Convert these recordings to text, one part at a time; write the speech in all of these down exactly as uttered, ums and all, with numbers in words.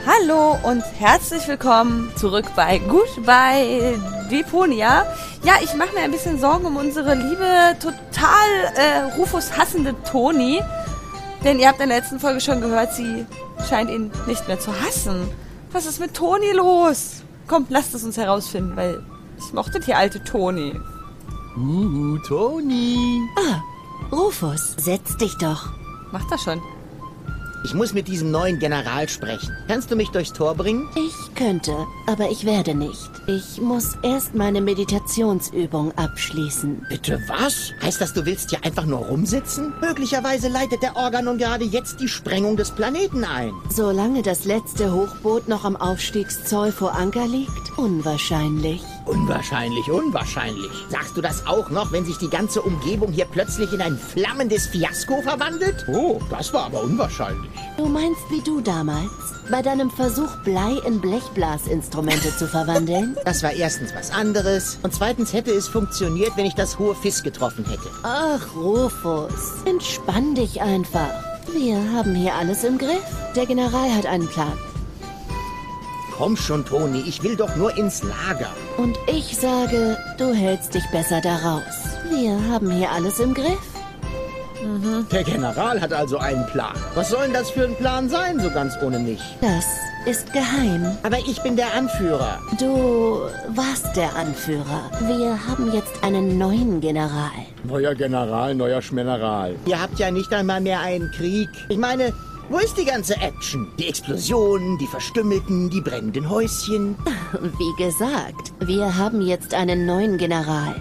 Hallo und herzlich willkommen zurück bei Goodbye Deponia. Ja, ich mache mir ein bisschen Sorgen um unsere liebe, total äh, Rufus hassende Toni. Denn ihr habt in der letzten Folge schon gehört, sie scheint ihn nicht mehr zu hassen. Was ist mit Toni los? Kommt, lasst es uns herausfinden, weil ich mochte die alte Toni. Uh, Toni. Ah, Rufus, setz dich doch. Macht das schon. Ich muss mit diesem neuen General sprechen. Kannst du mich durchs Tor bringen? Ich könnte, aber ich werde nicht. Ich muss erst meine Meditationsübung abschließen. Bitte was? Heißt das, du willst hier einfach nur rumsitzen? Möglicherweise leitet der Organon gerade jetzt die Sprengung des Planeten ein. Solange das letzte Hochboot noch am Aufstiegszoll vor Anker liegt? Unwahrscheinlich. Unwahrscheinlich, unwahrscheinlich. Sagst du das auch noch, wenn sich die ganze Umgebung hier plötzlich in ein flammendes Fiasko verwandelt? Oh, das war aber unwahrscheinlich. Du meinst wie du damals? Bei deinem Versuch, Blei in Blechblasinstrumente zu verwandeln? Das war erstens was anderes. Und zweitens hätte es funktioniert, wenn ich das hohe Fiss getroffen hätte. Ach, Rufus, entspann dich einfach. Wir haben hier alles im Griff. Der General hat einen Plan. Komm schon, Toni, ich will doch nur ins Lager. Und ich sage, du hältst dich besser da raus. Wir haben hier alles im Griff. Mhm. Der General hat also einen Plan. Was soll denn das für ein Plan sein, so ganz ohne mich? Das ist geheim. Aber ich bin der Anführer. Du warst der Anführer. Wir haben jetzt einen neuen General. Neuer General, neuer Schmeneral. Ihr habt ja nicht einmal mehr einen Krieg. Ich meine, wo ist die ganze Action? Die Explosionen, die Verstümmelten, die brennenden Häuschen. Wie gesagt, wir haben jetzt einen neuen General.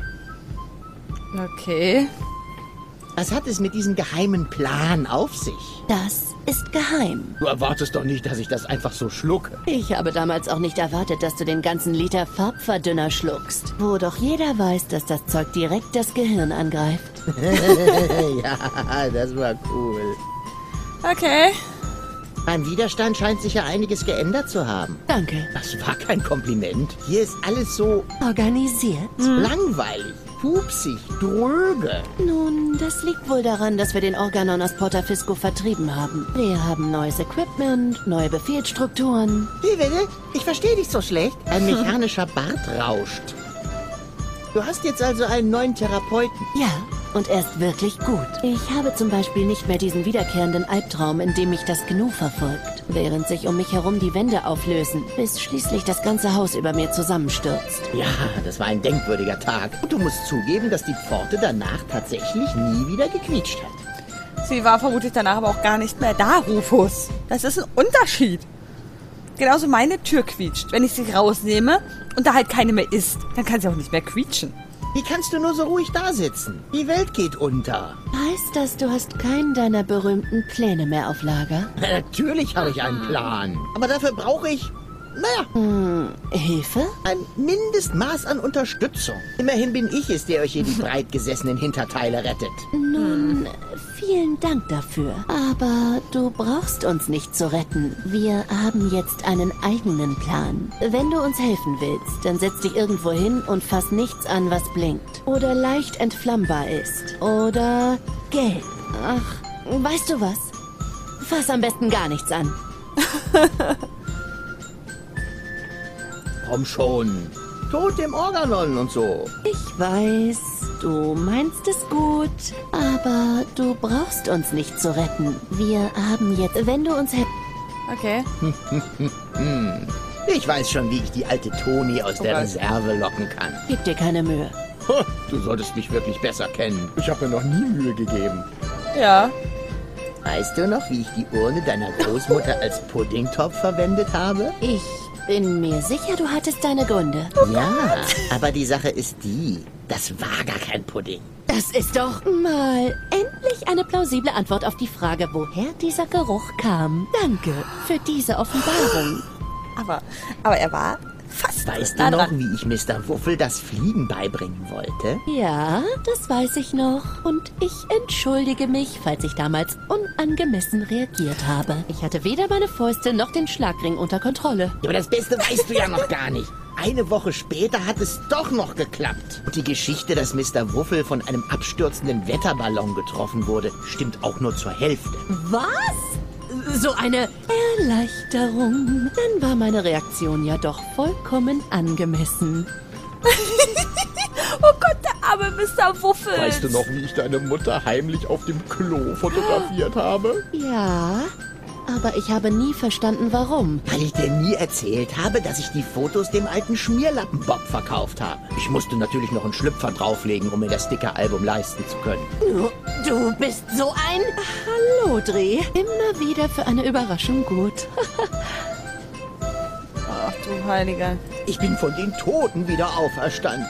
Okay. Was hat es mit diesem geheimen Plan auf sich? Das ist geheim. Du erwartest doch nicht, dass ich das einfach so schlucke. Ich habe damals auch nicht erwartet, dass du den ganzen Liter Farbverdünner schluckst. Wo doch jeder weiß, dass das Zeug direkt das Gehirn angreift. Ja, das war cool. Okay. Beim Widerstand scheint sich ja einiges geändert zu haben. Danke. Das war kein Kompliment. Hier ist alles so Organisiert? langweilig, pupsig, dröge. Nun, das liegt wohl daran, dass wir den Organon aus Portafisco vertrieben haben. Wir haben neues Equipment, neue Befehlsstrukturen. Wie bitte? Ich verstehe dich so schlecht. Ein mechanischer Bart rauscht. Du hast jetzt also einen neuen Therapeuten. Ja, und er ist wirklich gut. Ich habe zum Beispiel nicht mehr diesen wiederkehrenden Albtraum, in dem mich das Gnu verfolgt, während sich um mich herum die Wände auflösen, bis schließlich das ganze Haus über mir zusammenstürzt. Ja, das war ein denkwürdiger Tag. Und du musst zugeben, dass die Pforte danach tatsächlich nie wieder gequietscht hat. Sie war vermutlich danach aber auch gar nicht mehr da, Rufus. Das ist ein Unterschied. Genauso meine Tür quietscht. Wenn ich sie rausnehme und da halt keine mehr ist, dann kann sie auch nicht mehr quietschen. Wie kannst du nur so ruhig da sitzen? Die Welt geht unter. Heißt das, du hast keinen deiner berühmten Pläne mehr auf Lager? Natürlich habe ich einen Plan. Aber dafür brauche ich, naja, Hm, Hilfe? ein Mindestmaß an Unterstützung. Immerhin bin ich es, der euch hier die breitgesessenen Hinterteile rettet. Nun, vielen Dank dafür. Aber du brauchst uns nicht zu retten. Wir haben jetzt einen eigenen Plan. Wenn du uns helfen willst, dann setz dich irgendwo hin und fass nichts an, was blinkt. Oder leicht entflammbar ist. Oder gelb. Ach, weißt du was? Fass am besten gar nichts an. Komm schon. Tod dem Organon und so. Ich weiß, du meinst es gut, aber du brauchst uns nicht zu retten. Wir haben jetzt, wenn du uns helfen... Okay. Ich weiß schon, wie ich die alte Toni aus der Gott. Reserve locken kann. Gib dir keine Mühe. Ha, du solltest mich wirklich besser kennen. Ich habe mir noch nie Mühe gegeben. Ja. Weißt du noch, wie ich die Urne deiner Großmutter als Puddingtopf verwendet habe? Ich bin mir sicher, du hattest deine Gründe. Ja, aber die Sache ist die, das war gar kein Pudding. Das ist doch mal endlich eine plausible Antwort auf die Frage, woher dieser Geruch kam. Danke für diese Offenbarung. Aber, aber er war fast Weißt nah du noch, dran. wie ich Mister Wuffel das Fliegen beibringen wollte? Ja, das weiß ich noch. Und ich entschuldige mich, falls ich damals unangemessen reagiert habe. Ich hatte weder meine Fäuste noch den Schlagring unter Kontrolle. Ja, aber das Beste weißt du ja noch gar nicht. Eine Woche später hat es doch noch geklappt. Und die Geschichte, dass Mister Wuffel von einem abstürzenden Wetterballon getroffen wurde, stimmt auch nur zur Hälfte. Was? so eine Erleichterung. Dann war meine Reaktion ja doch vollkommen angemessen. Oh Gott, der arme Mister Wuffels. Weißt du noch, wie ich deine Mutter heimlich auf dem Klo fotografiert habe? Ja, aber ich habe nie verstanden, warum. Weil ich dir nie erzählt habe, dass ich die Fotos dem alten Schmierlappen-Bob verkauft habe. Ich musste natürlich noch einen Schlüpfer drauflegen, um mir das dicke Album leisten zu können. Du, du bist so ein... Hallo, Dreh. Immer wieder für eine Überraschung gut. Ach du Heiliger. Ich bin von den Toten wieder auferstanden.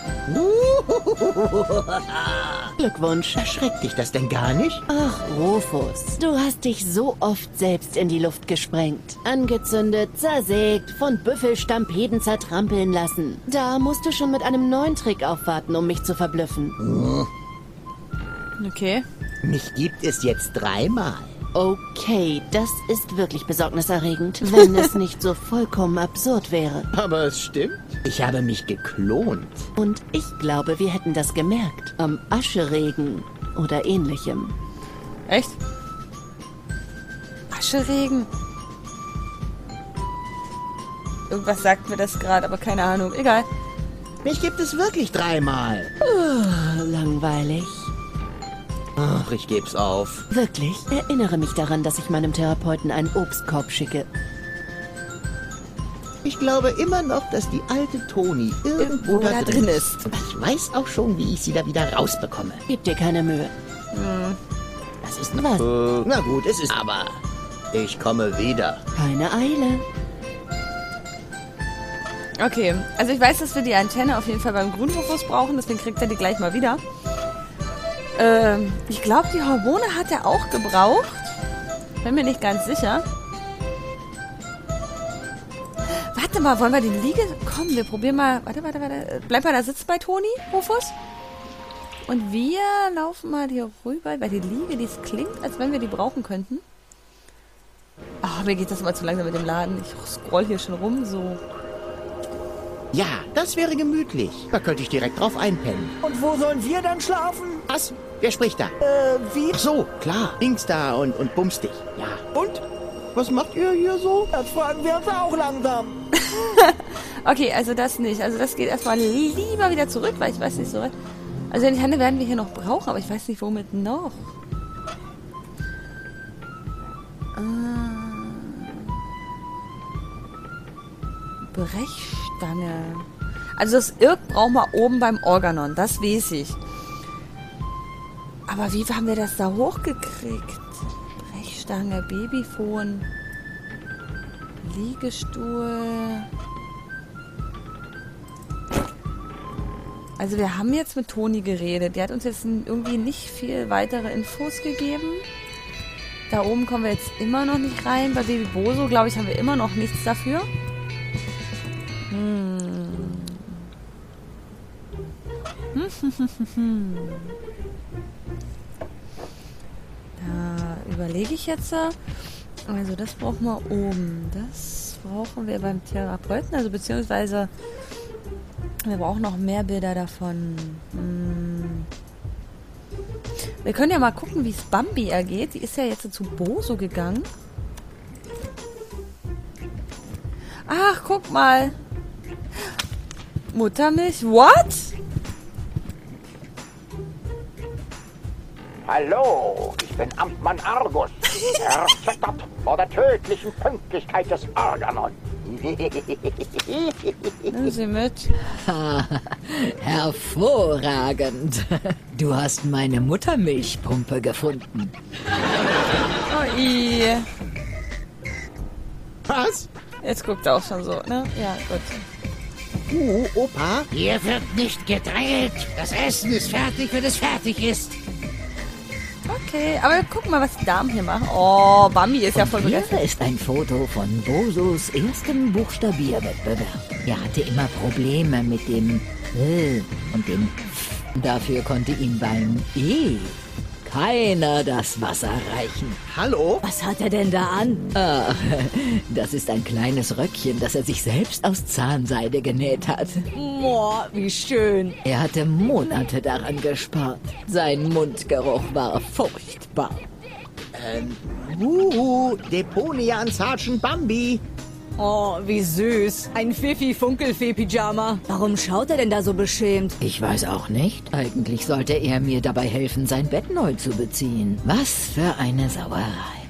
Glückwunsch. Erschreckt dich das denn gar nicht? Ach, Rufus, du hast dich so oft selbst in die Luft gesprengt. Angezündet, zersägt, von Büffelstampeden zertrampeln lassen. Da musst du schon mit einem neuen Trick aufwarten, um mich zu verblüffen. Okay. Mich gibt es jetzt dreimal. Okay, das ist wirklich besorgniserregend, wenn es nicht so vollkommen absurd wäre. Aber es stimmt. Ich habe mich geklont. Und ich glaube, wir hätten das gemerkt. Am Ascheregen oder ähnlichem. Echt? Ascheregen? Irgendwas sagt mir das gerade, aber keine Ahnung. Egal. Mich gibt es wirklich dreimal. Oh, langweilig. Ach, ich geb's auf. Wirklich? Erinnere mich daran, dass ich meinem Therapeuten einen Obstkorb schicke. Ich glaube immer noch, dass die alte Toni irgendwo Irgendwo da, da drin drin ist. Ich weiß auch schon, wie ich sie da wieder rausbekomme. Gib dir keine Mühe. Das ist noch... Was? Äh, na gut, es ist... Aber ich komme wieder. Keine Eile. Okay, also ich weiß, dass wir die Antenne auf jeden Fall beim Grünfuchs brauchen, deswegen kriegt er die gleich mal wieder. Ähm, ich glaube, die Hormone hat er auch gebraucht. Bin mir nicht ganz sicher. Warte mal, wollen wir die Liege... Komm, wir probieren mal... Warte, warte, warte. Bleib mal da sitzen bei Toni, Rufus. Und wir laufen mal hier rüber, weil die Liege, die klingt, als wenn wir die brauchen könnten. Ach, mir geht das immer zu langsam mit dem Laden. Ich scroll hier schon rum, so... Ja, das wäre gemütlich. Da könnte ich direkt drauf einpennen. Und wo sollen wir dann schlafen? Was? Wer spricht da? Äh, wie? Ach so, klar. Dings da und, und bumst dich. Ja. Und? Was macht ihr hier so? Das fragen wir uns auch langsam. Okay, also das nicht. Also das geht erstmal lieber wieder zurück, weil ich weiß nicht so... Also die Hände werden wir hier noch brauchen, aber ich weiß nicht, womit noch. Ah. Brechstange. Also das Irk brauchen wir oben beim Organon, das weiß ich. Aber wie haben wir das da hochgekriegt? Brechstange, Babyphon, Liegestuhl. Also wir haben jetzt mit Toni geredet. Die hat uns jetzt irgendwie nicht viel weitere Infos gegeben. Da oben kommen wir jetzt immer noch nicht rein. Bei Baby Boso, glaube ich, haben wir immer noch nichts dafür. Hm. Da überlege ich jetzt. Also das brauchen wir oben. Das brauchen wir beim Therapeuten. Also beziehungsweise wir brauchen noch mehr Bilder davon. Hm. Wir können ja mal gucken, wie es Bambi ergeht. Die ist ja jetzt zu Boso gegangen. Ach, guck mal. Muttermilch? What? Hallo, ich bin Amtmann Argus, erschüttert vor der tödlichen Pünktlichkeit des Organon. Nimm sie mit. Hervorragend. Du hast meine Muttermilchpumpe gefunden. Oh, i. Was? Jetzt guckt er auch schon so, ne? Ja, gut. Uh, Opa? Hier wird nicht gedrängelt. Das Essen ist fertig, wenn es fertig ist. Okay, aber guck mal, was die Damen hier machen. Oh, Bambi ist ja voll Hier begeistert. ist ein Foto von Bosos erstem Buchstabierwettbewerb. Er hatte immer Probleme mit dem L und dem F. Dafür konnte ihm beim E keiner das Wasser reichen. Hallo? Was hat er denn da an? Ah, das ist ein kleines Röckchen, das er sich selbst aus Zahnseide genäht hat. Boah, wie schön. Er hatte Monate daran gespart. Sein Mundgeruch war furchtbar. Ähm, Uhu, Deponia an Sergeant Bambi. Oh, wie süß. Ein Fifi-Funkelfee-Pyjama. Warum schaut er denn da so beschämt? Ich weiß auch nicht. Eigentlich sollte er mir dabei helfen, sein Bett neu zu beziehen. Was für eine Sauerei.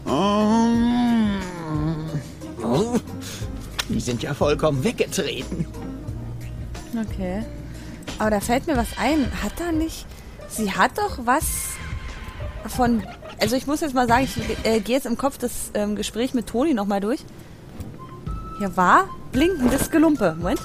Oh, die sind ja vollkommen weggetreten. Okay. Aber da fällt mir was ein. Hat da nicht... Sie hat doch was von... Also ich muss jetzt mal sagen, ich äh, gehe jetzt im Kopf das ähm, Gespräch mit Toni nochmal durch. Hier war blinkendes Gelumpe. Moment.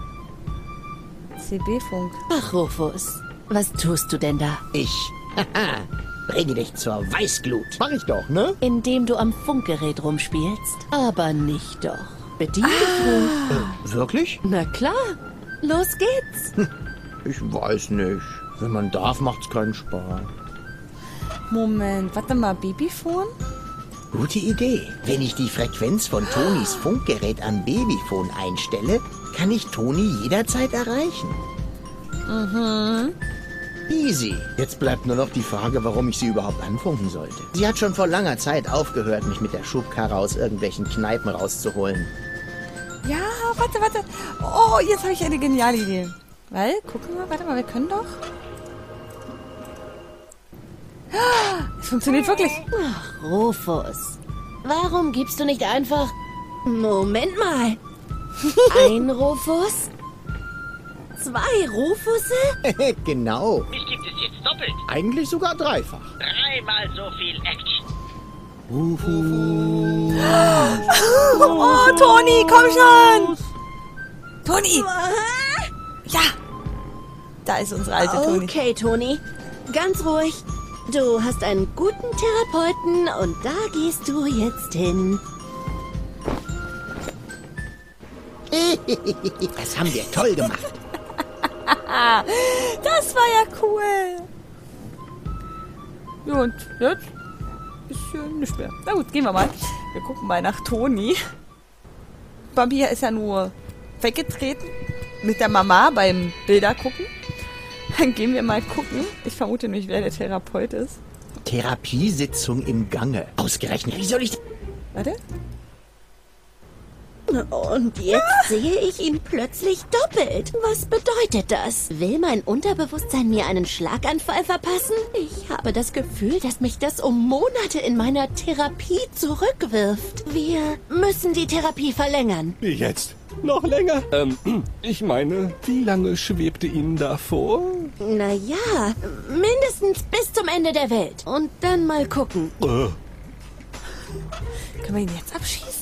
C B-Funk. Ach, Rufus, was tust du denn da? Ich, haha, bringe dich zur Weißglut. Mach ich doch, ne? Indem du am Funkgerät rumspielst. Aber nicht doch. Bedien dich ruhig. Äh, wirklich? Na klar. Los geht's. Ich weiß nicht. Wenn man darf, macht's keinen Spaß. Moment, warte mal, Babyphone? Gute Idee. Wenn ich die Frequenz von Tonis Funkgerät am Babyphone einstelle, kann ich Toni jederzeit erreichen. Mhm. Easy. Jetzt bleibt nur noch die Frage, warum ich sie überhaupt anfunken sollte. Sie hat schon vor langer Zeit aufgehört, mich mit der Schubkarre aus irgendwelchen Kneipen rauszuholen. Ja, warte, warte. Oh, jetzt habe ich eine geniale Idee. Weil, gucken wir, warte mal, wir können doch... Es funktioniert wirklich. Ach, Rufus. Warum gibst du nicht einfach... Moment mal. Ein Rufus? Zwei Rufusse? Genau. Mich gibt es jetzt doppelt. Eigentlich sogar dreifach. Dreimal so viel Action. Oh, Toni, komm schon. Toni. Ja. Da ist unsere alte Toni. Okay, Toni. Ganz ruhig. Du hast einen guten Therapeuten und da gehst du jetzt hin. Das haben wir toll gemacht. Das war ja cool. Ja, und jetzt ist hier nicht mehr. Na gut, gehen wir mal. Wir gucken mal nach Toni. Bambi ist ja nur weggetreten mit der Mama beim Bilder gucken. Dann gehen wir mal gucken. Ich vermute nicht, wer der Therapeut ist. Therapiesitzung im Gange. Ausgerechnet. Wie soll ich... Warte. Und jetzt sehe ich ihn plötzlich doppelt. Was bedeutet das? Will mein Unterbewusstsein mir einen Schlaganfall verpassen? Ich habe das Gefühl, dass mich das um Monate in meiner Therapie zurückwirft. Wir müssen die Therapie verlängern. Wie jetzt? Noch länger? Ähm, ich meine, wie lange schwebte Ihnen da vor? Naja, mindestens bis zum Ende der Welt. Und dann mal gucken. Äh. Können wir ihn jetzt abschießen?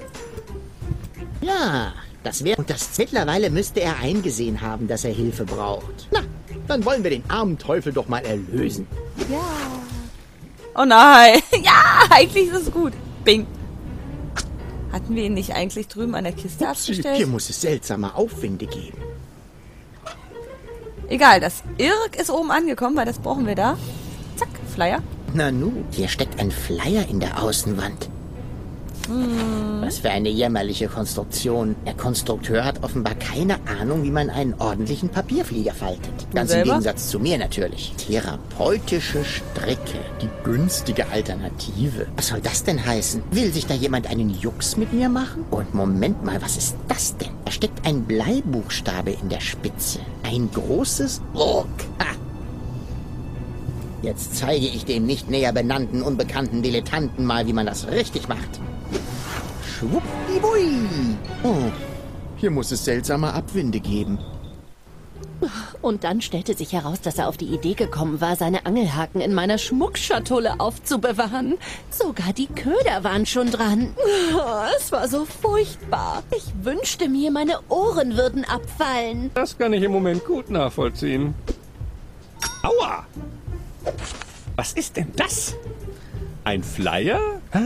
Ja, das wäre... Und das mittlerweile müsste er eingesehen haben, dass er Hilfe braucht. Na, dann wollen wir den armen Teufel doch mal erlösen. Ja. Oh nein. Ja, eigentlich ist es gut. Bing. Hatten wir ihn nicht eigentlich drüben an der Kiste abgestellt? Hier muss es seltsame Aufwinde geben. Egal, das Irk ist oben angekommen, weil das brauchen wir da. Zack, Flyer. Nanu, hier steckt ein Flyer in der Außenwand. Hm. Was für eine jämmerliche Konstruktion. Der Konstrukteur hat offenbar keine Ahnung, wie man einen ordentlichen Papierflieger faltet. Ganz im Gegensatz zu mir natürlich. Therapeutische Stricke. Die günstige Alternative. Was soll das denn heißen? Will sich da jemand einen Jux mit mir machen? Und Moment mal, was ist das denn? Da steckt ein Bleibuchstabe in der Spitze. Ein großes Ruck. Ha! Jetzt zeige ich dem nicht näher benannten, unbekannten Dilettanten mal, wie man das richtig macht. Schwuppdiwui. Oh, hier muss es seltsame Abwinde geben. Und dann stellte sich heraus, dass er auf die Idee gekommen war, seine Angelhaken in meiner Schmuckschatulle aufzubewahren. Sogar die Köder waren schon dran. Es war so furchtbar. Ich wünschte mir, meine Ohren würden abfallen. Das kann ich im Moment gut nachvollziehen. Aua! Was ist denn das? Ein Flyer?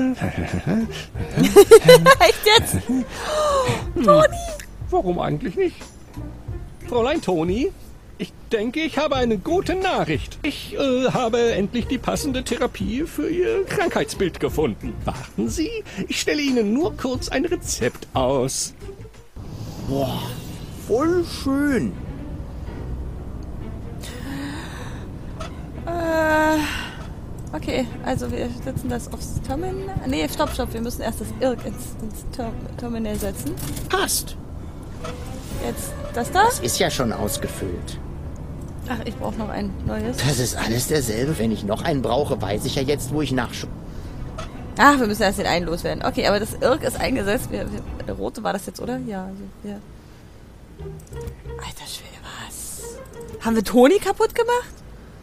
Echt jetzt? Oh, Toni! Warum eigentlich nicht? Fräulein Toni, ich denke, ich habe eine gute Nachricht. Ich äh, habe endlich die passende Therapie für Ihr Krankheitsbild gefunden. Warten Sie, ich stelle Ihnen nur kurz ein Rezept aus. Boah, voll schön. Äh, Okay, also wir setzen das aufs Terminal. Nee, stopp, stopp, wir müssen erst das Irk ins, ins Ter Terminal setzen. Passt. Jetzt das da? Das ist ja schon ausgefüllt. Ach, ich brauche noch ein neues. Das ist alles derselbe. Wenn ich noch einen brauche, weiß ich ja jetzt, wo ich nachschaue. Ach, wir müssen erst den einen loswerden. Okay, aber das Irk ist eingesetzt. Wir, wir, der rote war das jetzt, oder? Ja. Also, ja. Alter Schwede, was? Haben wir Toni kaputt gemacht?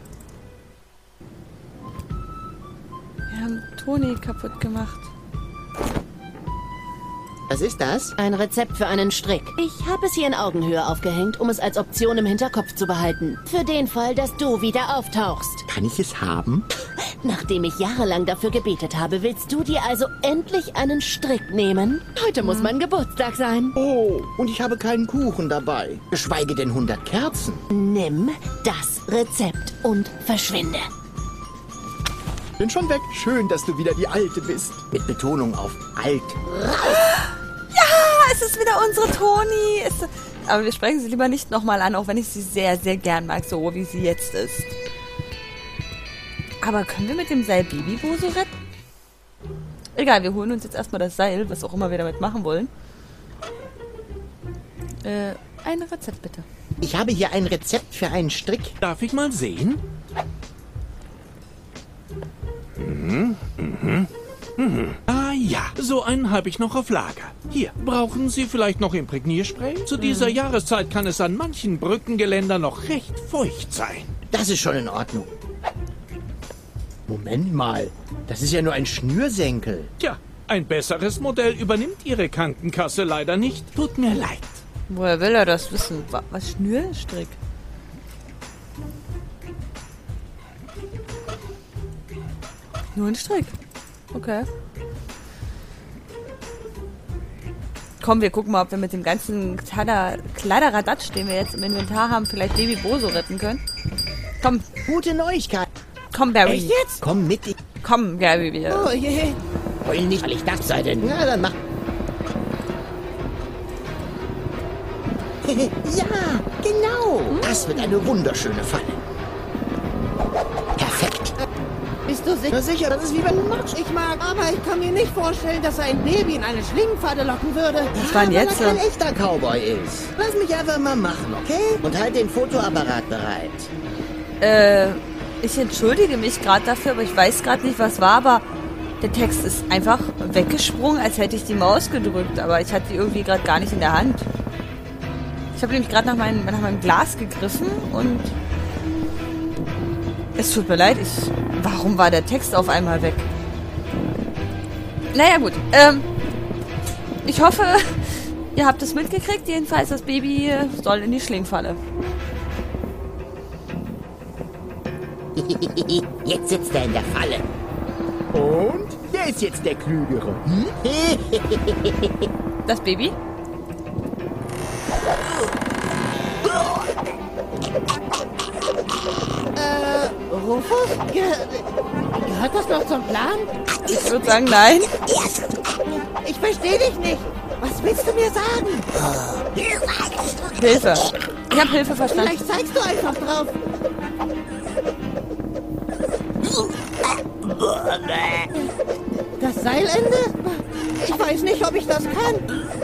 Wir haben Toni kaputt gemacht. Was ist das? Ein Rezept für einen Strick. Ich habe es hier in Augenhöhe aufgehängt, um es als Option im Hinterkopf zu behalten. Für den Fall, dass du wieder auftauchst. Kann ich es haben? Nachdem ich jahrelang dafür gebetet habe, willst du dir also endlich einen Strick nehmen? Heute muss mein Geburtstag sein. Oh, und ich habe keinen Kuchen dabei. Geschweige denn hundert Kerzen. Nimm das Rezept und verschwinde. Bin schon weg. Schön, dass du wieder die Alte bist. Mit Betonung auf alt. Ja, es ist wieder unsere Toni. Es, aber wir sprechen sie lieber nicht nochmal an, auch wenn ich sie sehr, sehr gern mag, so wie sie jetzt ist. Aber können wir mit dem Seil Babybo so retten? Egal, wir holen uns jetzt erstmal das Seil, was auch immer wir damit machen wollen. Äh, ein Rezept bitte. Ich habe hier ein Rezept für einen Strick. Darf ich mal sehen? Mhm, mhm, mhm. Ah ja, so einen habe ich noch auf Lager. Hier, brauchen Sie vielleicht noch Imprägnierspray? Zu dieser mhm. Jahreszeit kann es an manchen Brückengeländern noch recht feucht sein. Das ist schon in Ordnung. Moment mal, das ist ja nur ein Schnürsenkel. Tja, ein besseres Modell übernimmt Ihre Krankenkasse leider nicht. Tut mir leid. Woher will er das wissen? Was, Schnürstrick? Nur ein Strick. Okay. Komm, wir gucken mal, ob wir mit dem ganzen Kladderadatsch, den wir jetzt im Inventar haben, vielleicht Baby Boso retten können. Komm. Gute Neuigkeit. Komm, Barry. Echt jetzt? Komm mit. Komm, Barry, wir. Oh je. Heul nicht, weil ich das sei denn. Ja, dann mach. Ja, genau. Das wird eine wunderschöne Falle. Perfekt. Bist du sicher? Sicher, das ist wie wenn du machst. Ich mag, aber ich kann mir nicht vorstellen, dass er ein Baby in eine Schlingenpfade locken würde. Was war denn jetzt? Weil er kein echter Cowboy ist. Lass mich einfach mal machen, okay? Und halt den Fotoapparat bereit. Äh, ich entschuldige mich gerade dafür, aber ich weiß gerade nicht, was war, aber der Text ist einfach weggesprungen, als hätte ich die Maus gedrückt, aber ich hatte die irgendwie gerade gar nicht in der Hand. Ich habe nämlich gerade nach, mein, nach meinem Glas gegriffen und es tut mir leid, ich... Warum war der Text auf einmal weg? Naja, gut. Ähm, ich hoffe, ihr habt es mitgekriegt. Jedenfalls, das Baby soll in die Schlingfalle. Jetzt sitzt er in der Falle. Und? Wer ist jetzt der Klügere? Hm? Das Baby? Rufus? Ge gehört das noch zum Plan? Ich würde sagen, nein. Ich verstehe dich nicht. Was willst du mir sagen? Hilfe. Ich habe Hilfe verstanden. Vielleicht zeigst du einfach drauf. Das Seilende? Ich weiß nicht, ob ich das kann.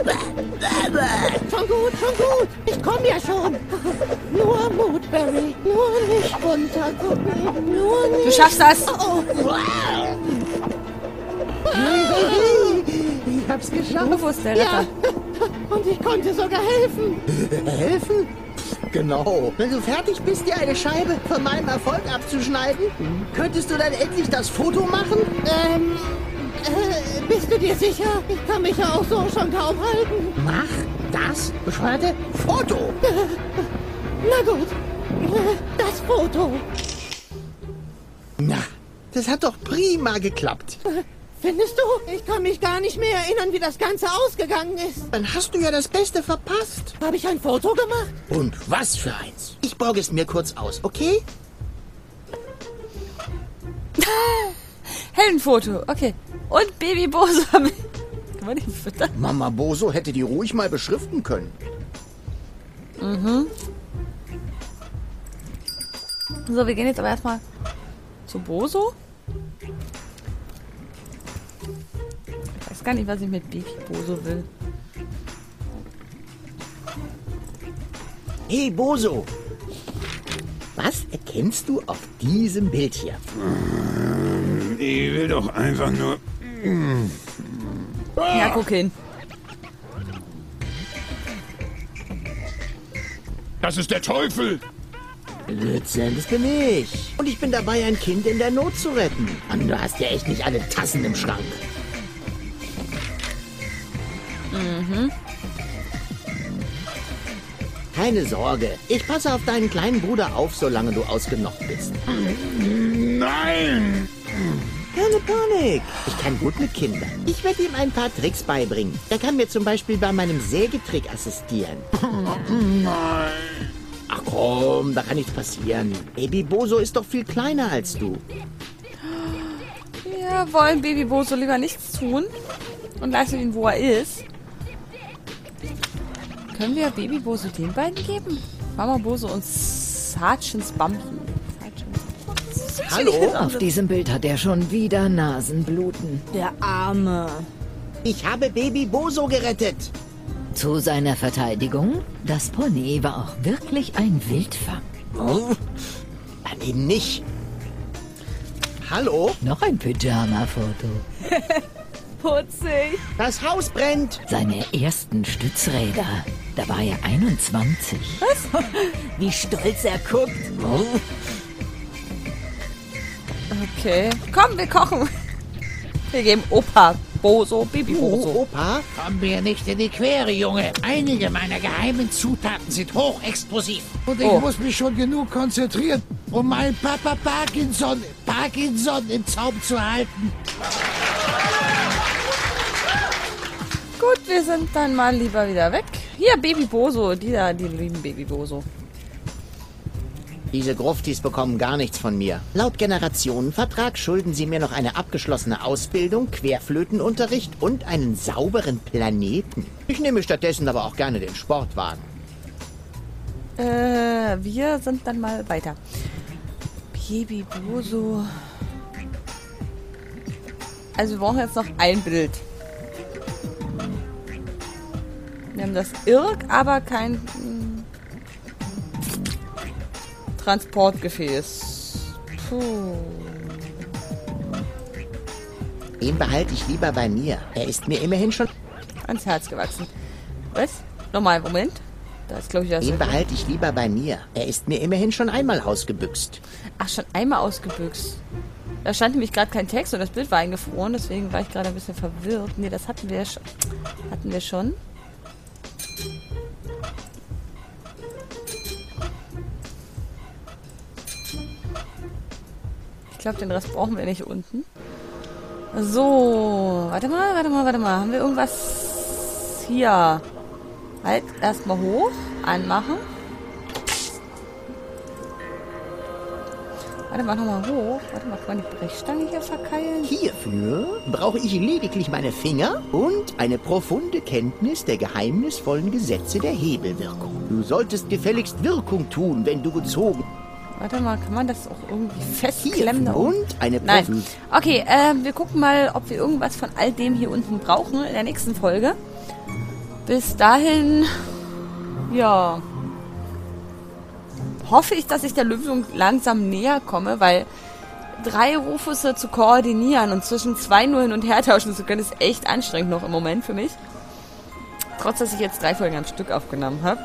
Schon gut, schon gut. Ich komme ja schon. Nur Mut, Barry. Nur nicht runtergucken. Nur nicht... Du schaffst das. Oh, oh. Ich hab's geschafft. Rufus, der Retter. Ja. Und ich konnte sogar helfen. Helfen? Genau. Wenn du fertig bist, dir eine Scheibe von meinem Erfolg abzuschneiden, könntest du dann endlich das Foto machen? Ähm... Äh, bist du dir sicher? Ich kann mich ja auch so schon kaum halten. Mach das bescheuerte Foto. Na gut, das Foto. Na, das hat doch prima geklappt. Findest du? Ich kann mich gar nicht mehr erinnern, wie das Ganze ausgegangen ist. Dann hast du ja das Beste verpasst. Habe ich ein Foto gemacht? Und was für eins? Ich borge es mir kurz aus, okay? Heldenfoto, okay. Und Baby Boso. Kann man den füttern? Mama Boso hätte die ruhig mal beschriften können. Mhm. So, wir gehen jetzt aber erstmal zu Boso. weiß gar nicht, was ich mit Baby Boso will. Hey, Boso. Was erkennst du auf diesem Bild hier? Ich will doch einfach nur... Ja, guck hin. Das ist der Teufel! Blödsinn, das bin ich. Und ich bin dabei, ein Kind in der Not zu retten. Mann, du hast ja echt nicht alle Tassen im Schrank. Mhm. Keine Sorge, ich passe auf deinen kleinen Bruder auf, solange du ausgenockt bist. Nein! Keine Panik. Ich kann gut mit Kindern. Ich werde ihm ein paar Tricks beibringen. Er kann mir zum Beispiel bei meinem Sägetrick assistieren. Nein! Ach komm, da kann nichts passieren. Baby Boso ist doch viel kleiner als du. Wir wollen Baby Boso lieber nichts tun und lassen ihn, wo er ist. Können wir Baby Boso den beiden geben? Mama Boso und Sergeant Bumpy. Hallo? Auf diesem Bild hat er schon wieder Nasenbluten. Der Arme. Ich habe Baby Boso gerettet. Zu seiner Verteidigung, das Pony war auch wirklich ein Wildfang. Oh, dann eben nicht. Hallo? Noch ein Pyjama-Foto. Putzig. Das Haus brennt. Seine ersten Stützräder. Da war er einundzwanzig. Was? Wie stolz er guckt. Oh. Okay. Komm, wir kochen. Wir geben Opa Boso, Baby Boso. Oh, Opa? Komm mir nicht in die Quere, Junge. Einige meiner geheimen Zutaten sind hochexplosiv. Und ich Oh. muss mich schon genug konzentrieren, um meinen Papa Parkinson, Parkinson im Zaum zu halten. Gut, wir sind dann mal lieber wieder weg. Hier, Baby Boso. Die da, die lieben Baby Boso. Diese Gruftis bekommen gar nichts von mir. Laut Generationenvertrag schulden sie mir noch eine abgeschlossene Ausbildung, Querflötenunterricht und einen sauberen Planeten. Ich nehme stattdessen aber auch gerne den Sportwagen. Äh, wir sind dann mal weiter. Baby Boso. Also wir brauchen jetzt noch ein Bild. Wir haben das Irk, aber kein hm, Transportgefäß. Puh. Den behalte ich lieber bei mir. Er ist mir immerhin schon... ans Herz gewachsen. Was? Nochmal, Moment. Da ist, glaube ich, das. Den behalte ich lieber bei mir. Er ist mir immerhin schon einmal ausgebüxt. Ach, schon einmal ausgebüxt. Da stand nämlich gerade kein Text und das Bild war eingefroren, deswegen war ich gerade ein bisschen verwirrt. Nee, das hatten wir schon. Hatten wir schon. Ich glaube, den Rest brauchen wir nicht unten. So, warte mal, warte mal, warte mal. Haben wir irgendwas hier? Halt, erstmal hoch, anmachen. Warte mal, nochmal hoch. Warte mal, kann man die Brechstange hier verkeilen? Hierfür brauche ich lediglich meine Finger und eine profunde Kenntnis der geheimnisvollen Gesetze der Hebelwirkung. Du solltest gefälligst Wirkung tun, wenn du gezogen... Warte mal, kann man das auch irgendwie festklemmen? Da und oben? eine Nein. Profi... Okay, äh, wir gucken mal, ob wir irgendwas von all dem hier unten brauchen in der nächsten Folge. Bis dahin, ja, hoffe ich, dass ich der Lösung langsam näher komme, weil drei Rufusse zu koordinieren und zwischen zwei nur hin und her tauschen zu können, ist echt anstrengend noch im Moment für mich. Trotz, dass ich jetzt drei Folgen am Stück aufgenommen habe.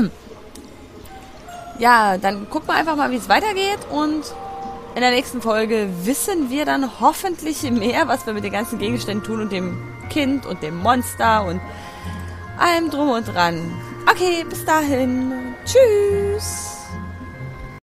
Ja, dann gucken wir einfach mal, wie es weitergeht und in der nächsten Folge wissen wir dann hoffentlich mehr, was wir mit den ganzen Gegenständen tun und dem Kind und dem Monster und allem drum und dran. Okay, bis dahin. Tschüss.